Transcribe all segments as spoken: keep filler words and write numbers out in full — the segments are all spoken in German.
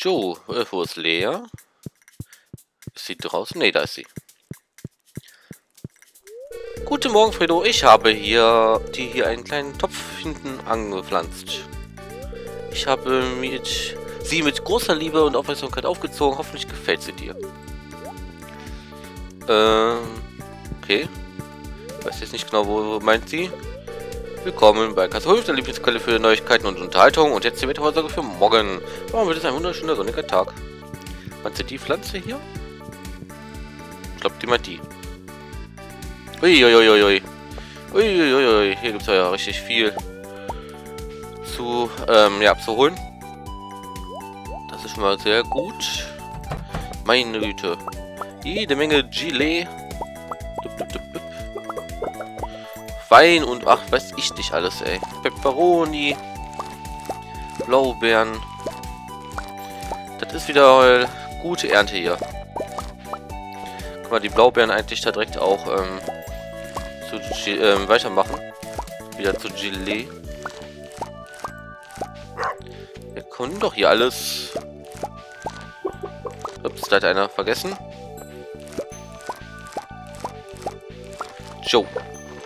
Jo, äh, wo ist Lea? Ist sie draußen? Ne, da ist sie. Guten Morgen, Fredo. Ich habe hier die hier einen kleinen Topf hinten angepflanzt. Ich habe mit, sie mit großer Liebe und Aufmerksamkeit aufgezogen. Hoffentlich gefällt sie dir. Ähm, okay. Weiß jetzt nicht genau, wo meint sie. Willkommen bei Kassel, der Lieblingsquelle für Neuigkeiten und Unterhaltung. Und jetzt die Wettervorhersage für morgen. Morgen wird es ein wunderschöner sonniger Tag. Meinst du die Pflanze hier? Ich glaube, die meint die. Uiuiuiui. Uiuiui. Hier gibt es ja richtig viel zu, ähm, ja, zu holen. Das ist schon mal sehr gut. Meine Güte. Jede Menge Gilet. Wein und ach, weiß ich nicht alles, ey. Pepperoni. Blaubeeren. Das ist wieder eine gute Ernte hier. Guck mal, die Blaubeeren eigentlich da direkt auch ähm, zu, ähm, weitermachen. Wieder zu Gilet. Wir können doch hier alles. Ups, da hat einer vergessen. Joe.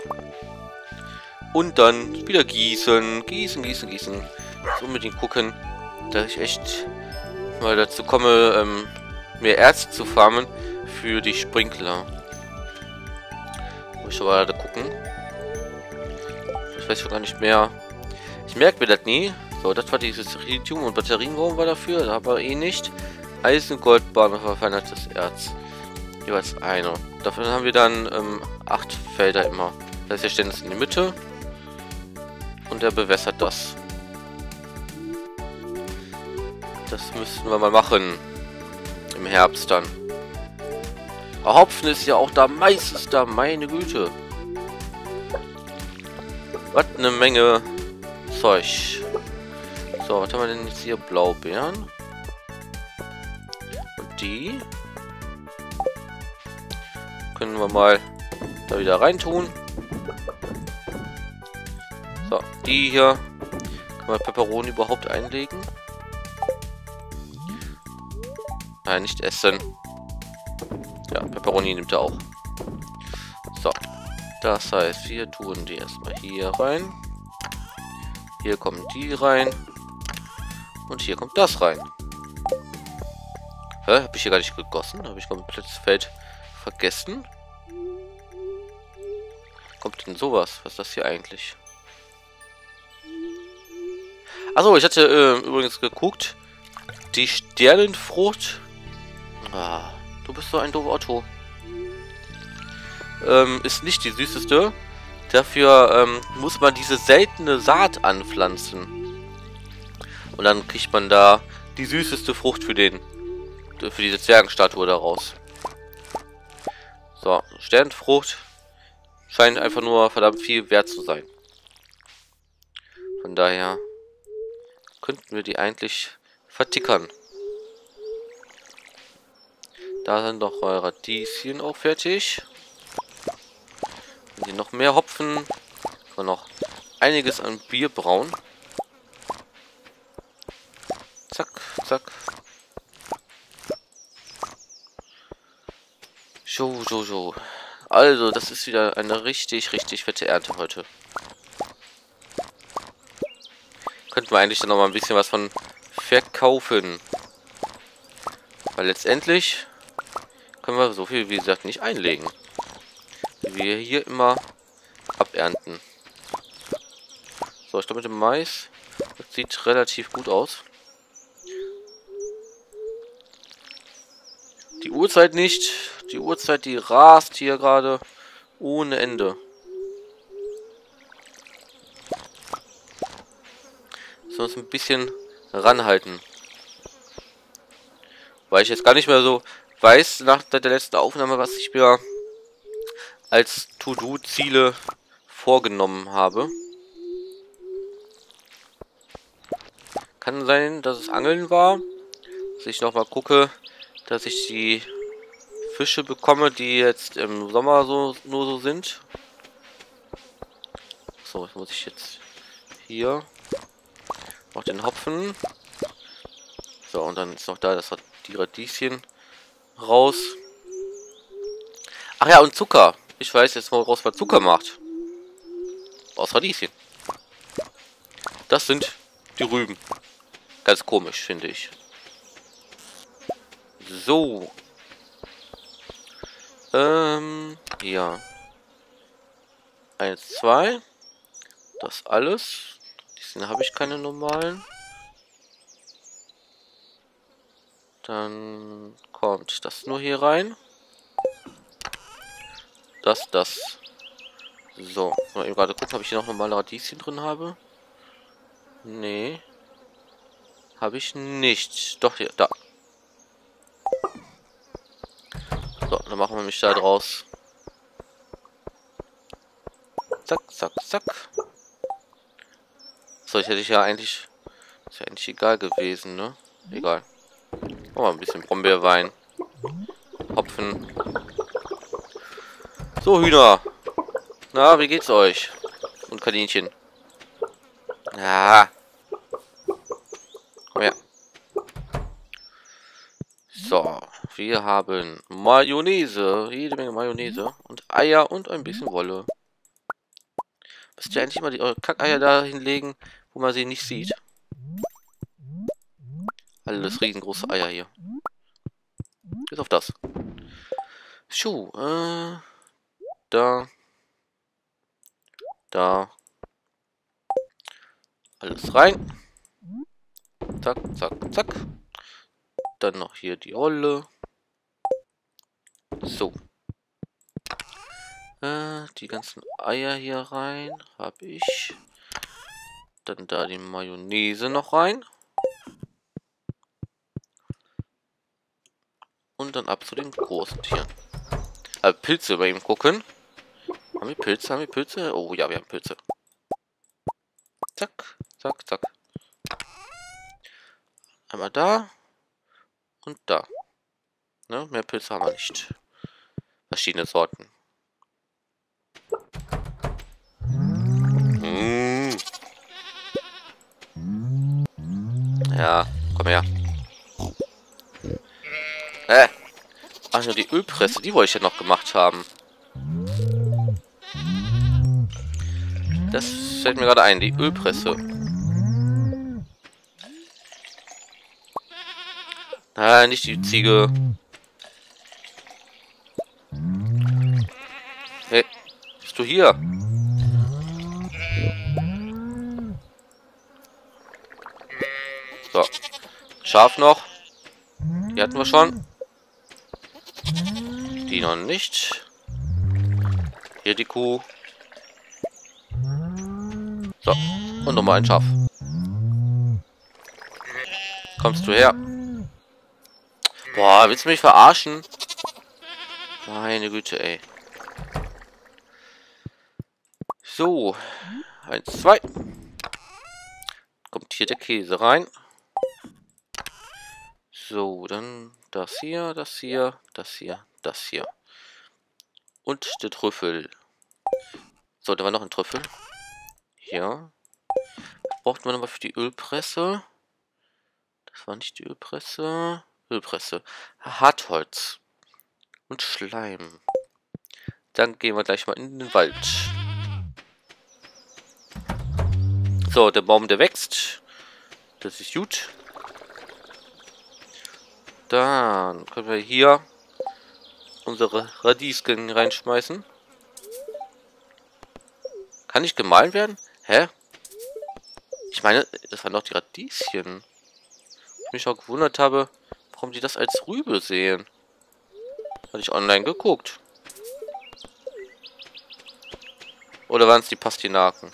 Und dann wieder gießen. Gießen, gießen, gießen. So unbedingt gucken, dass ich echt mal dazu komme, ähm, mehr Erz zu farmen für die Sprinkler. Muss ich aber da gucken. Ich weiß schon gar nicht mehr. Ich merke mir das nie. So, das war dieses Lithium- und Batterienraum war dafür, aber eh nicht. Eisen, Goldbahn und verfeinertes Erz. Jeweils eine. Dafür haben wir dann ähm, acht Felder immer. Das heißt, wir stellen es in die Mitte. Und er bewässert das. Das müssten wir mal machen. Im Herbst dann. Aber Hopfen ist ja auch da meistens da. Meine Güte. Was eine Menge Zeug. So, was haben wir denn jetzt hier? Blaubeeren. Und die können wir mal da wieder reintun. So, die hier. Kann man Peperoni überhaupt einlegen? Nein, nicht essen. Ja, Peperoni nimmt er auch. So. Das heißt, wir tun die erstmal hier rein. Hier kommen die rein. Und hier kommt das rein. Hä? Habe ich hier gar nicht gegossen? Habe ich komplett das Feld vergessen? Kommt denn sowas? Was ist das hier eigentlich? Achso, ich hatte äh, übrigens geguckt. Die Sternenfrucht. Ah, du bist so ein doofer Otto. Ähm, ist nicht die süßeste. Dafür ähm, muss man diese seltene Saat anpflanzen. Und dann kriegt man da die süßeste Frucht für den. Für diese Zwergenstatue daraus. So, Sternenfrucht scheint einfach nur verdammt viel wert zu sein. Von daher könnten wir die eigentlich vertickern. Da sind noch Radieschen auch fertig. Wenn die noch mehr Hopfen, kann noch einiges an Bier brauen. Zack, zack. So, so, so. Also, das ist wieder eine richtig, richtig fette Ernte heute. Könnten wir eigentlich dann noch mal ein bisschen was von verkaufen. Weil letztendlich können wir so viel, wie gesagt, nicht einlegen. Wie wir hier immer abernten. So, ich glaube mit dem Mais, das sieht relativ gut aus. Die Uhrzeit nicht. Die Uhrzeit, die rast hier gerade ohne Ende. So, uns ein bisschen ranhalten. Weil ich jetzt gar nicht mehr so weiß, nach der letzten Aufnahme, was ich mir als To-Do-Ziele vorgenommen habe. Kann sein, dass es Angeln war. Dass ich nochmal gucke, dass ich die Fische bekomme, die jetzt im Sommer so nur so sind. So, jetzt muss ich jetzt hier noch den Hopfen. So, und dann ist noch da das die Radieschen raus. Ach ja, und Zucker. Ich weiß jetzt, woraus man Zucker macht. Aus Radieschen. Das sind die Rüben. Ganz komisch, finde ich. So. Ähm, ja. Eins, zwei. Das alles. Diesen habe ich keine normalen. Dann kommt das nur hier rein. Das, das. So. Mal eben gerade gucken, ob ich hier noch normale Radieschen drin habe. Nee. Habe ich nicht. Doch, hier, da. So, dann machen wir mich da draus. Zack, zack, zack. So, ich hätte ich ja eigentlich... Ist ja eigentlich egal gewesen, ne? Egal. Machen wir ein bisschen Brombeerwein. Hopfen. So, Hühner. Na, wie geht's euch? Und Kaninchen. Ja. Komm her. So, wir haben Mayonnaise. Jede Menge Mayonnaise. Und Eier und ein bisschen Wolle. Müsst ihr eigentlich mal die eure Kackeier da hinlegen, wo man sie nicht sieht. Alles riesengroße Eier hier. Bis auf das. Schuh, äh, da. Da. Alles rein. Zack, zack, zack. Dann noch hier die Rolle. So. Äh, die ganzen Eier hier rein. Habe ich. Dann da die Mayonnaise noch rein. Und dann ab zu den großen Tieren. Also Pilze bei ihm gucken. Haben wir Pilze? Haben wir Pilze? Oh ja, wir haben Pilze. Zack, zack, zack. Einmal da. Und da. Ne, mehr Pilze haben wir nicht. Verschiedene Sorten. Mmh. Ja, komm her. Äh. Ach, nur die Ölpresse, die wollte ich ja noch gemacht haben. Das fällt mir gerade ein, die Ölpresse. Ah, nicht die Ziege. Hey, bist du hier? So. Schaf noch. Die hatten wir schon. Die noch nicht. Hier die Kuh. So. Und nochmal ein Schaf. Kommst du her? Boah, willst du mich verarschen? Meine Güte, ey. So. Eins, zwei. Kommt hier der Käse rein. So, dann das hier, das hier, das hier, das hier. Und der Trüffel. So, da war noch ein Trüffel. Ja. Was braucht man nochmal für die Ölpresse? Das war nicht die Ölpresse. Ölpresse. Hartholz. Und Schleim. Dann gehen wir gleich mal in den Wald. So, der Baum, der wächst. Das ist gut. Dann können wir hier unsere Radieschen reinschmeißen. Kann nicht gemahlen werden? Hä? Ich meine, das waren doch die Radieschen. Ich mich auch gewundert habe, warum die das als Rübe sehen. Hatte ich online geguckt. Oder waren es die Pastinaken?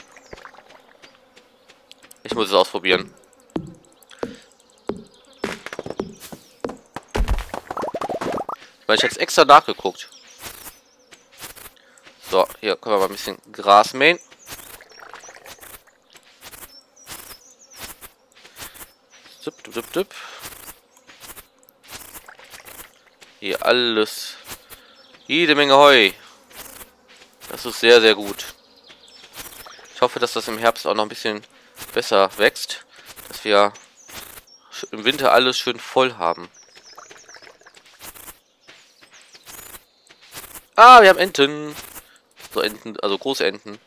Ich muss es ausprobieren. Weil ich jetzt extra nachgeguckt. So, hier können wir mal ein bisschen Gras mähen. Zip, dip, dip, dip. Hier alles. Jede Menge Heu. Das ist sehr, sehr gut. Ich hoffe, dass das im Herbst auch noch ein bisschen besser wächst. Dass wir im Winter alles schön voll haben. Ah, wir haben Enten. So Enten, also große Enten.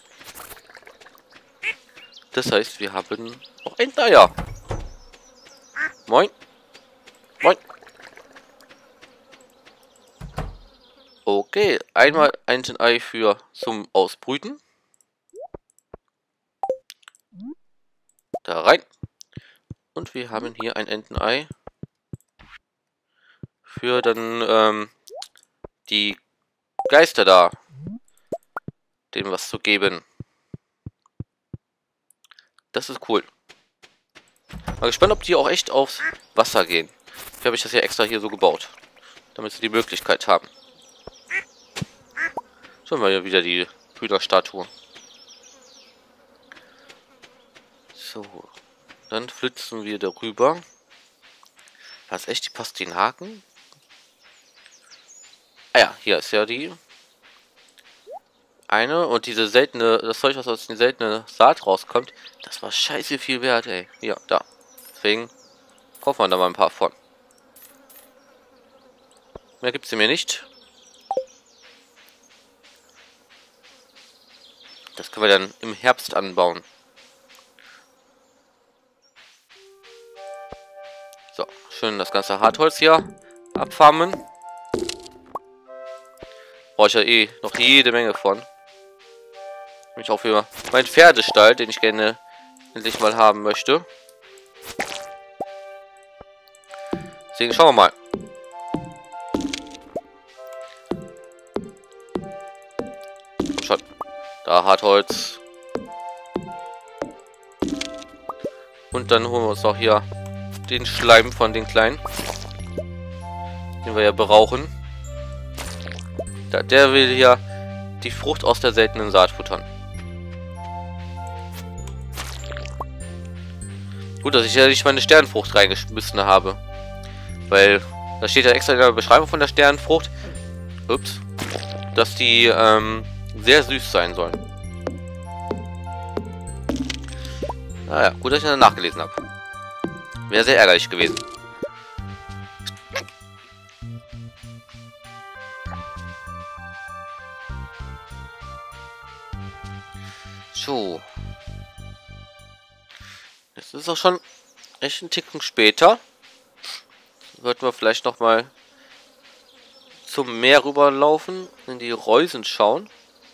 Das heißt, wir haben auch Enteier. Moin. Moin. Okay, einmal ein Ei für zum Ausbrüten. Da rein. Und wir haben hier ein Entenei für dann ähm, die Geister da, dem was zu geben. Das ist cool. Mal gespannt, ob die auch echt aufs Wasser gehen. Dafür habe ich das ja extra hier so gebaut, damit sie die Möglichkeit haben. Schauen wir ja wieder die Hühnerstatue. So, dann flitzen wir darüber. Was echt, die passt den Haken? Ah ja, hier ist ja die eine und diese seltene, das Zeug, was aus der seltenen Saat rauskommt, das war scheiße viel wert, ey. Ja, da. Deswegen kaufen wir da mal ein paar von. Mehr gibt es mir nicht. Das können wir dann im Herbst anbauen. So, schön das ganze Hartholz hier abfarmen. Brauche ich ja eh noch jede Menge von. Nämlich auch für meinen Pferdestall, den ich gerne endlich mal haben möchte. Deswegen schauen wir mal. Komm schon. Da Hartholz. Und dann holen wir uns noch hier den Schleim von den Kleinen. Den wir ja brauchen. Da, der will hier die Frucht aus der seltenen Saat futtern. Gut, dass ich ja nicht meine Sternfrucht reingeschmissen habe. Weil, da steht ja extra in der Beschreibung von der Sternfrucht, ups, dass die ähm, sehr süß sein sollen. Naja, gut, dass ich dann nachgelesen habe. Wäre sehr ärgerlich gewesen. So. Jetzt ist auch schon echt ein Ticken später. Sollten wir vielleicht noch mal zum Meer rüberlaufen, in die Reusen schauen.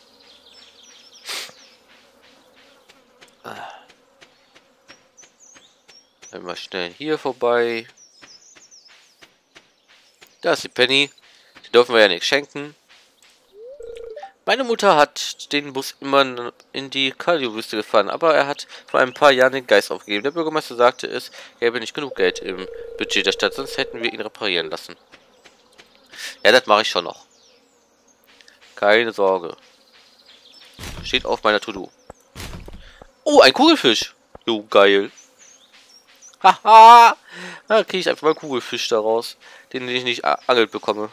Einmal schnell hier vorbei. Da ist die Penny. Die dürfen wir ja nicht schenken. Meine Mutter hat den Bus immer in die Kaliu-Wüste gefahren, aber er hat vor ein paar Jahren den Geist aufgegeben. Der Bürgermeister sagte, es gäbe nicht genug Geld im Budget der Stadt, sonst hätten wir ihn reparieren lassen. Ja, das mache ich schon noch. Keine Sorge. Steht auf meiner To-Do. Oh, ein Kugelfisch. Jo, geil. Haha. Da kriege ich einfach mal einen Kugelfisch daraus, den ich nicht angelt bekomme.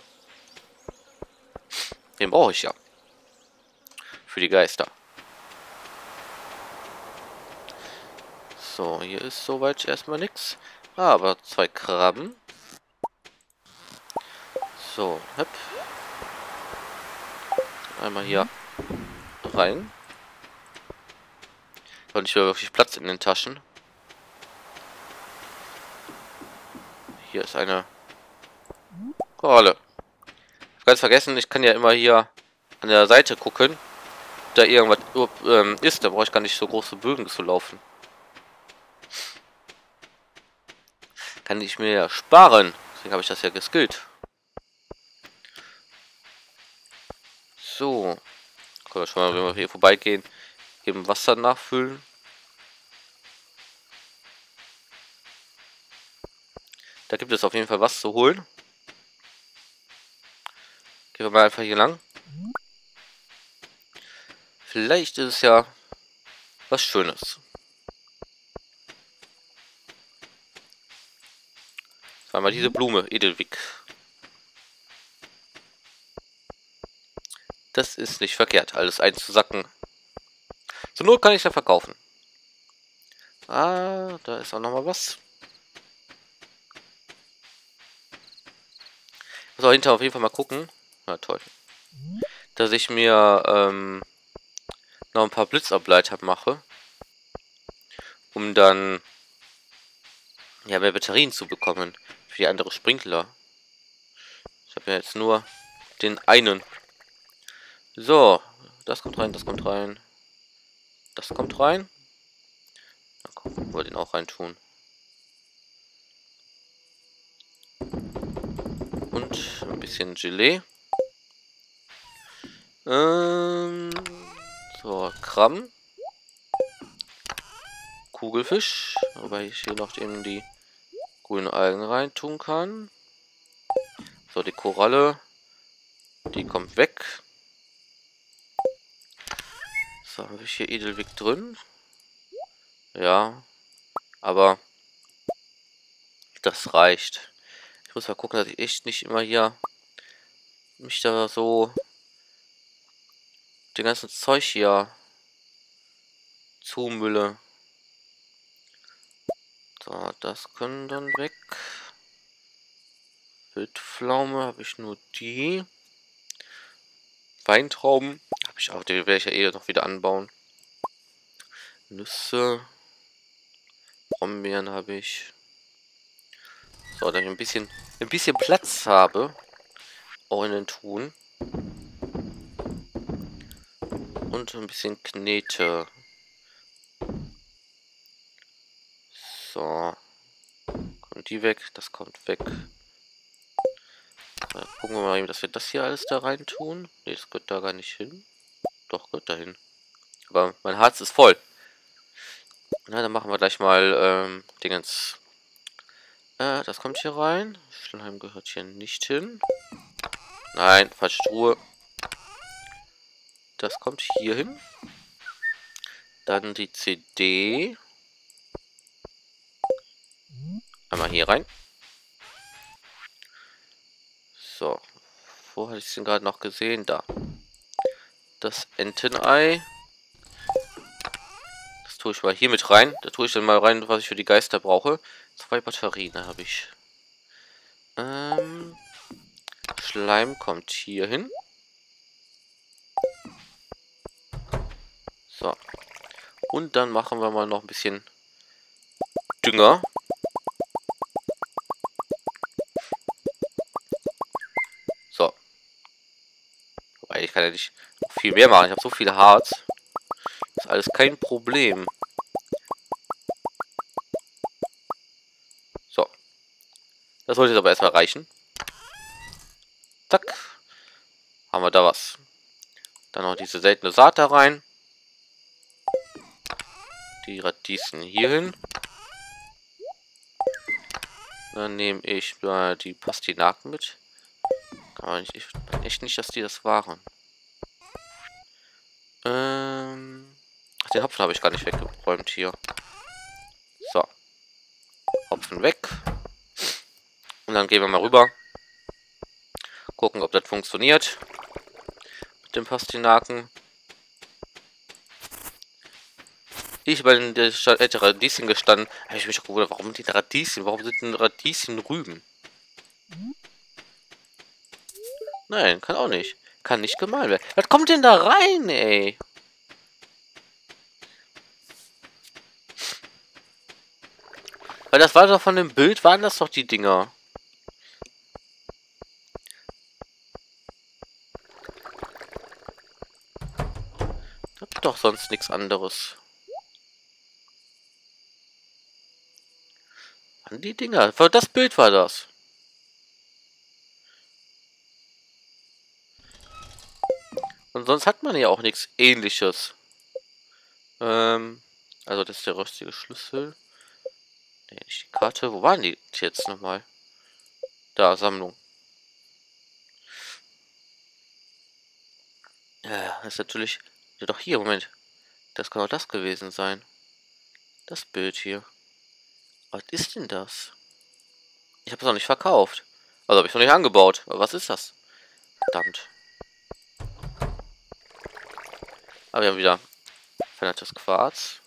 Den brauche ich ja. Für die Geister. So, hier ist soweit erstmal nichts. Aber zwei Krabben. So, hopp. Einmal hier rein. Und ich habe wirklich Platz in den Taschen. Hier ist eine Koralle. Ich habe ganz vergessen, ich kann ja immer hier an der Seite gucken. Da irgendwas ähm, ist, da brauche ich gar nicht so große Bögen zu laufen. Kann ich mir ja sparen. Deswegen habe ich das ja geskillt. So. Können wir schon mal, wenn wir hier vorbeigehen, eben Wasser nachfüllen. Da gibt es auf jeden Fall was zu holen. Gehen wir mal einfach hier lang. Vielleicht ist es ja was Schönes. Das war mal diese Blume, Edelwig. Das ist nicht verkehrt, alles einzusacken. Zur Not kann ich ja verkaufen. Ah, da ist auch noch mal was. muss auch hinterher auf jeden Fall mal gucken. Na toll. Dass ich mir ähm, noch ein paar Blitzableiter mache. Um dann ja mehr Batterien zu bekommen. Für die andere Sprinkler. Ich habe ja jetzt nur den einen. So. Das kommt rein, das kommt rein. Das kommt rein. Dann gucken wir den auch rein tun. Und ein bisschen Gelee. Ähm, so, Krabben. Kugelfisch. Wobei ich hier noch eben die grünen Algen rein tun kann. So, die Koralle. Die kommt weg. So, habe ich hier Edelwig drin? Ja. Aber das reicht. Ich muss mal gucken, dass ich echt nicht immer hier mich da so den ganzen Zeug hier zumülle. So, das können dann weg. Wildpflaume habe ich nur die. Weintrauben habe ich auch, die werde ich ja eh noch wieder anbauen. Nüsse. Brombeeren habe ich. So, dass ich ein bisschen, ein bisschen Platz habe. Auch in den Truhen. Und ein bisschen Knete. So. Kommt die weg, das kommt weg. Dann gucken wir mal eben, dass wir das hier alles da rein tun. Ne, das gehört da gar nicht hin. Doch, gehört dahin. Aber mein Harz ist voll. Na, dann machen wir gleich mal ähm, Dingens. Äh, das kommt hier rein. Schleim gehört hier nicht hin. Nein, falsche Truhe. Das kommt hier hin. Dann die C D. Einmal hier rein. So. Wo hatte ich es denn gerade noch gesehen? Da. Das Entenei. Das tue ich mal hier mit rein. Da tue ich dann mal rein, was ich für die Geister brauche. Zwei Batterien habe ich. Ähm, Schleim kommt hier hin. So. Und dann machen wir mal noch ein bisschen Dünger. So. Wobei, ich kann ja nicht viel mehr machen. Ich habe so viel Harz. Ist alles kein Problem. So. Das sollte jetzt aber erstmal reichen. Zack. Haben wir da was. Dann noch diese seltene Saat da rein. Die Radieschen hier hin. Dann nehme ich äh, die Pastinaken mit. Kann man nicht, ich weiß echt nicht, dass die das waren. Ähm, ach, den Hopfen habe ich gar nicht weggeräumt hier. So. Hopfen weg. Und dann gehen wir mal rüber. Gucken, ob das funktioniert. Mit dem Pastinaken. Ich bei den hätte Radieschen gestanden. Habe ich mich auch gewundert, warum die Radieschen? Warum sind denn Radieschen Rüben? Nein, kann auch nicht. Kann nicht gemahlen werden. Was kommt denn da rein, ey? Weil das war doch von dem Bild, waren das doch die Dinger. Das ist doch sonst nichts anderes. Waren die Dinger? Das Bild war das. Und sonst hat man ja auch nichts Ähnliches. Ähm, also das ist der rostige Schlüssel. Nee, nicht die Karte. Wo waren die jetzt nochmal? Da, Sammlung. Ja, das ist natürlich... Ja, doch hier, Moment. Das kann auch das gewesen sein. Das Bild hier. Was ist denn das? Ich habe es noch nicht verkauft. Also habe ich noch nicht angebaut. Aber was ist das? Verdammt. Aber wir haben wieder verändertes Quarz.